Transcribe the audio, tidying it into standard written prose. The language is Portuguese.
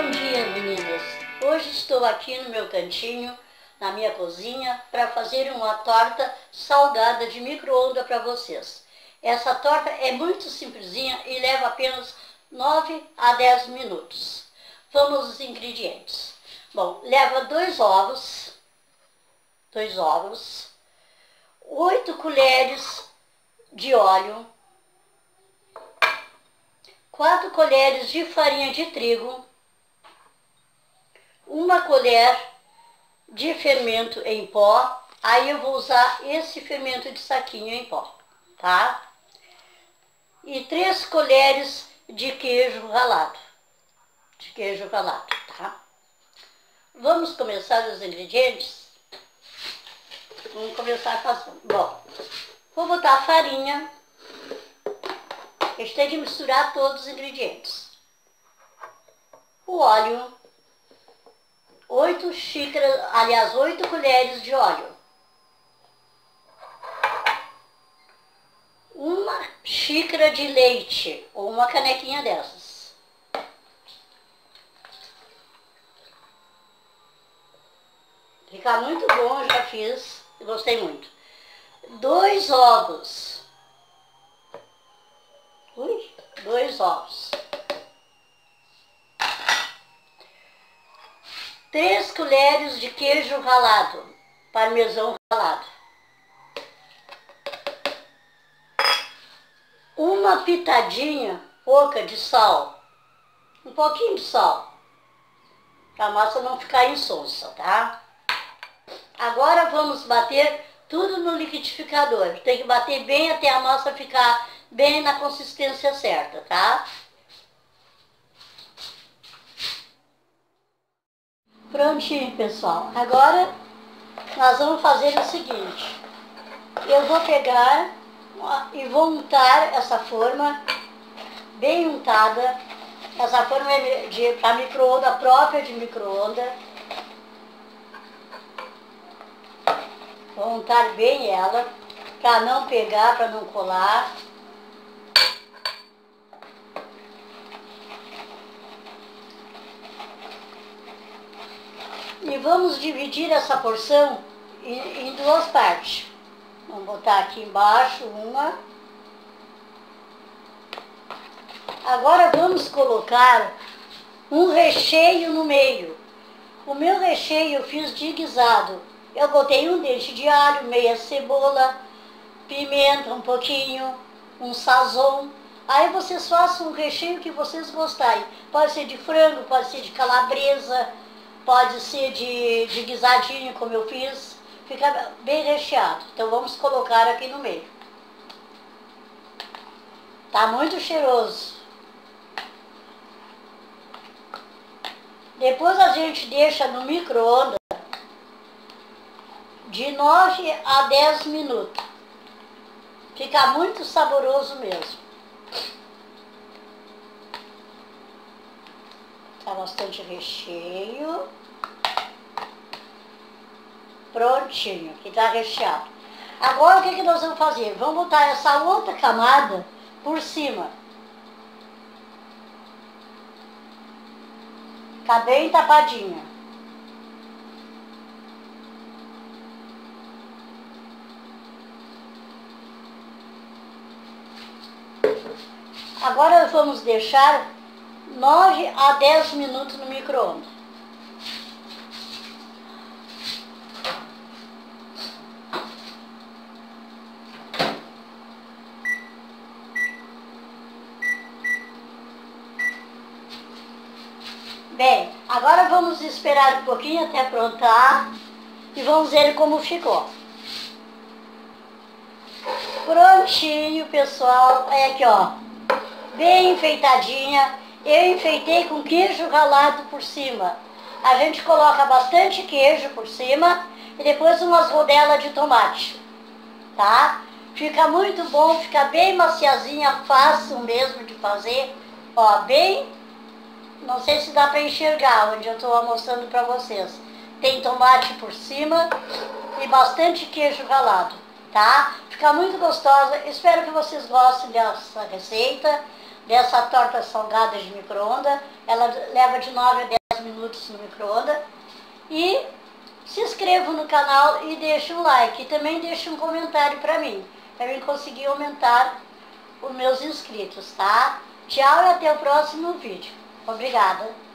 Bom dia, meninas! Hoje estou aqui no meu cantinho, na minha cozinha, para fazer uma torta salgada de micro-ondas para vocês. Essa torta é muito simplesinha e leva apenas 9 a 10 minutos. Vamos aos ingredientes. Bom, leva 2 ovos, 8 colheres de óleo, 4 colheres de farinha de trigo, 1 colher de fermento em pó. Aí eu vou usar esse fermento de saquinho em pó, tá? E 3 colheres de queijo ralado, tá? Vamos começar os ingredientes? Vamos começar fazendo. Bom, vou botar a farinha. A gente tem que misturar todos os ingredientes. O óleo, 8 colheres de óleo. 1 xícara de leite, ou uma canequinha dessas. Fica muito bom, já fiz, gostei muito. 2 ovos. 2 ovos. 3 colheres de queijo ralado, parmesão ralado. 1 pitadinha pouca de sal, um pouquinho de sal, para a massa não ficar insonsa, tá? Agora vamos bater tudo no liquidificador. Tem que bater bem até a massa ficar bem na consistência certa, tá? Prontinho, pessoal. Agora nós vamos fazer o seguinte. Eu vou pegar e vou untar essa forma bem untada. Essa forma é para micro-ondas, própria de micro-ondas. Vou untar bem ela, para não pegar, para não colar. E vamos dividir essa porção em 2 partes. Vamos botar aqui embaixo uma. Agora vamos colocar um recheio no meio. O meu recheio eu fiz de guisado. Eu botei 1 dente de alho, meia cebola, pimenta um pouquinho, um sazon. Aí vocês façam um recheio que vocês gostarem. Pode ser de frango, pode ser de calabresa, pode ser de guisadinho, como eu fiz. Fica bem recheado. Então vamos colocar aqui no meio. Tá muito cheiroso. Depois a gente deixa no micro-ondas de 9 a 10 minutos. Fica muito saboroso mesmo. Tá bastante recheio. Prontinho, que tá recheado. Agora o que nós vamos fazer? Vamos botar essa outra camada por cima. Tá bem tapadinha. Agora vamos deixar 9 a 10 minutos no micro-ondas. Bem, agora vamos esperar um pouquinho até aprontar e vamos ver como ficou. Prontinho, pessoal. É aqui, ó. Bem enfeitadinha. Eu enfeitei com queijo ralado por cima. A gente coloca bastante queijo por cima e depois umas rodelas de tomate, tá? Fica muito bom, fica bem maciazinha, fácil mesmo de fazer. Ó, bem... Não sei se dá para enxergar onde eu estou mostrando para vocês. Tem tomate por cima e bastante queijo ralado, tá? Fica muito gostosa. Espero que vocês gostem dessa receita, dessa torta salgada de micro-ondas. Ela leva de 9 a 10 minutos no micro-ondas. E se inscrevam no canal e deixem um like. E também deixem um comentário para mim conseguir aumentar os meus inscritos, tá? Tchau e até o próximo vídeo. Obrigada.